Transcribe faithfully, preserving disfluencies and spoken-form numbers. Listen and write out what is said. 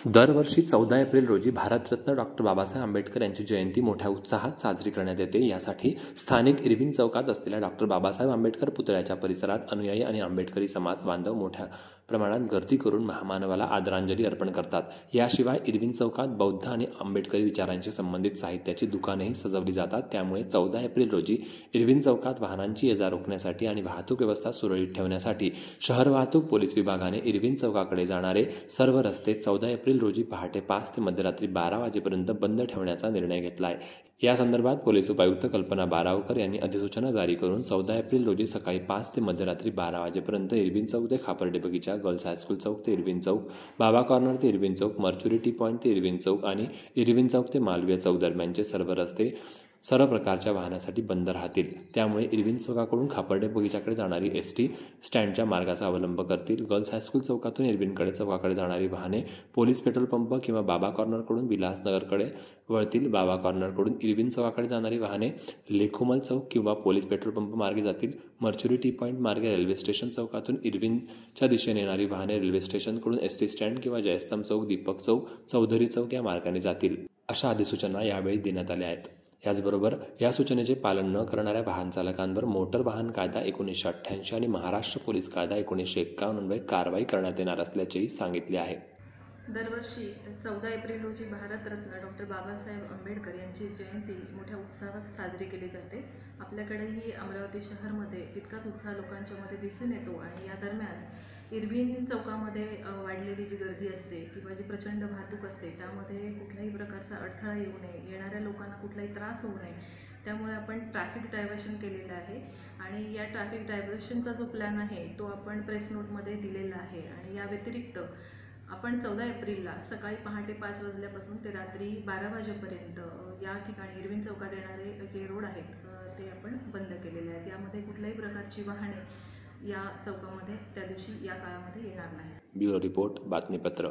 दरवर्षी चौदा एप्रिल रोजी भारतरत्न डॉक्टर बाबासाहेब आंबेडकर यांची जयंती मोठ्या उत्साहात साजरी करण्यात येते। यासाठी स्थानिक इरविन चौकात असलेल्या डॉक्टर बाबासाहेब आंबेडकर पुतळ्याच्या परिसरात अनुयायी आणि आंबेडकरी समाज बांधव मोठ्या प्रमाणात गर्दी करून महामानवाला आदरांजली अर्पण करतात। याशिवाय इरविन चौकात बौद्ध आणि आंबेडकरी विचारांशी संबंधित साहित्याची दुकानेही सजवली जातात। त्यामुळे चौदा एप्रिल रोजी इरविन चौकात वाहनांची ये जा रोखण्यासाठी आणि वाहतूक व्यवस्था सुरळीत ठेवण्यासाठी शहर वाहतूक पोलीस विभागाने इरविन चौकाकडे जाणारे सर्व रस्ते चौदा एप्रिल रोजी पहाटे पाच ते मध्यरात्री बारा वाजेपर्यंत बंद ठेवण्याचा निर्णय घेतला आहे। या संदर्भात पोलीस उपायुक्त कल्पना बारावकर यांनी अधिसूचना जारी करून चौदा एप्रिल रोजी सकाळी पाच ते मध्यरात्री बारा वाजेपर्यंत इरविन चौक ते खापर्डे बगीचा, गर्ल्स हायस्कूल चौक ते इरविन चौक, बाबा कॉर्नर ते इरविन चौक, मर्च्युरी टी पॉईंट ते इरविन चौक आणि इरविन चौक ते मालवीय चौक दरम्यानचे सर्व रस्ते सर्व प्रकारच्या वाहनासाठी बंद राहतील। त्यामुळे इरविन चौकाकडून खापर्डे बगीचाकडे जाणारी एस टी स्टँडच्या मार्गाचा अवलंब करतील। गर्ल्स हायस्कूल चौकातून इरविनकडे चौकाकडे जाणारी वाहने पोलीस पेट्रोल पंप किंवा बाबा कॉर्नरकडून विलासनगरकडे वळतील। बाबा कॉर्नरकडून इरविन चौकाकडे जाणारी वाहने लेखोमल चौक किंवा पोलीस पेट्रोल पंप मार्गे जातील। मर्च्युरी टी पॉईंट मार्गे रेल्वे स्टेशन चौकातून इरविनच्या दिशेने येणारी वाहने रेल्वे स्टेशनकडून एस टी स्टँड किंवा जयस्तंभ चौक, दीपक चौक, चौधरी चौक या मार्गाने जातील। अशा अधिसूचना यावेळी देण्यात आल्या आहेत। याचबरोबर या सूचनेचे पालन न करणाऱ्या वाहन चालकांवर मोटर वाहन कायदा एकोणीसशे अठ्ठ्याऐंशी आणि महाराष्ट्र पोलीस कायदा एकोणीसशे एक्कावन्न अन्वये कारवाई करण्यात येणार असल्याचेही सांगितले आहे। दरवर्षी चौदा एप्रिल रोजी भारतरत्न डॉक्टर बाबासाहेब आंबेडकर यांची जयंती मोठ्या उत्साहात साजरी केली जाते। आपल्याकडेही अमरावती शहरमध्ये तितकाच उत्साह लोकांच्यामध्ये दिसून येतो आणि या दरम्यान इरविन चौकामध्ये वाढलेली जी गर्दी असते किंवा जी प्रचंड वाहतूक असते त्यामध्ये कुठल्याही प्रकारचा अडथळा येऊ नये, येणाऱ्या लोकांना कुठलाही त्रास होऊ नये, त्यामुळे आपण ट्रॅफिक डायव्हर्शन केलेलं आहे आणि या ट्रॅफिक डायव्हर्शनचा जो प्लॅन आहे तो आपण प्रेस नोटमध्ये दिलेला आहे। आणि या व्यतिरिक्त आपण चौदा एप्रिलला सकाळी पहाटे पाच वाजल्यापासून ते रात्री बारा वाजेपर्यंत या ठिकाणी इरविन चौकात येणारे जे रोड आहेत ते आपण बंद केलेले आहेत। यामध्ये कुठल्याही प्रकारची वाहने या चौकामध्ये त्या दिवशी या काळामध्ये येणार नाही। ब्युरो रिपोर्ट, बातमीपत्र।